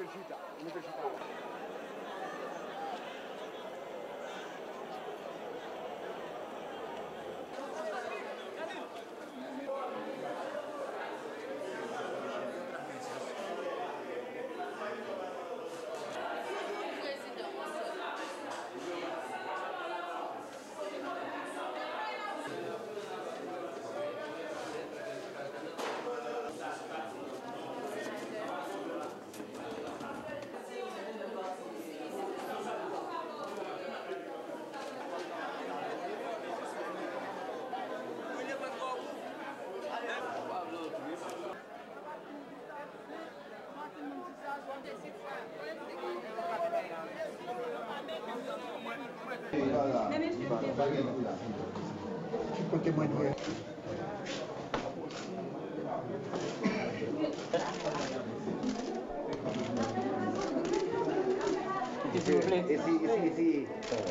Sí.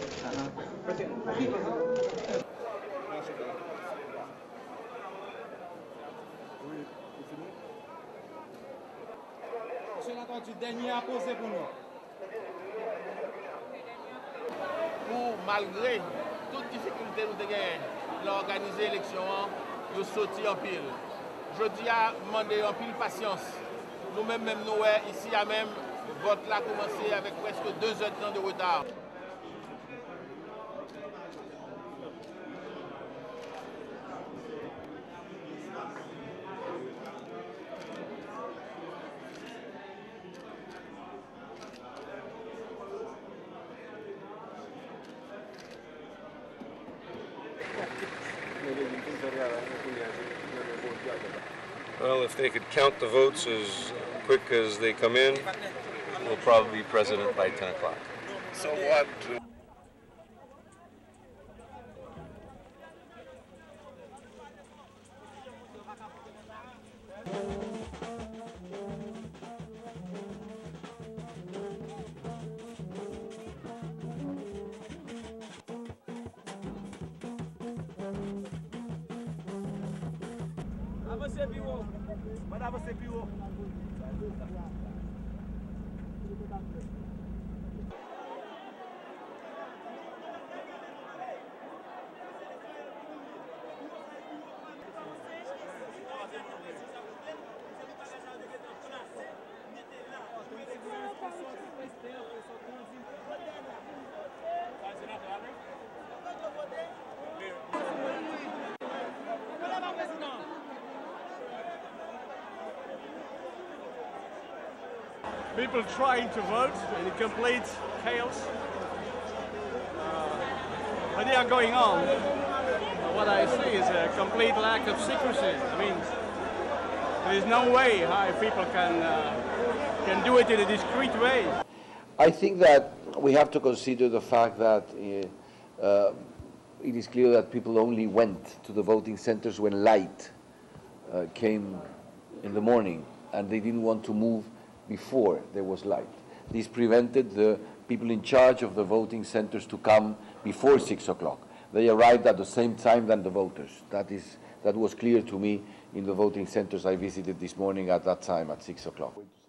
Sénateur du dernier à poser pour nous. Malgré toute difficulté nous avons l'organiser l'élection, nous sortis en pile. Je dis à demander en pile patience. Nous-mêmes, nous, ici, à même, le vote là a commencé avec presque 2 heures de temps de retard. Well, if they could count the votes as quick as they come in, we'll probably be president by 10 o'clock. So what? Avancez plus haut. Madame, avancez plus haut. People trying to vote in complete chaos. But they are going on. What I see is a complete lack of secrecy. I mean, there is no way how people can do it in a discreet way. I think that we have to consider the fact that it is clear that people only went to the voting centers when light came in the morning, and they didn't want to move before there was light. This prevented the people in charge of the voting centers to come before 6 o'clock. They arrived at the same time than the voters. That was clear to me in the voting centers I visited this morning at that time at 6 o'clock.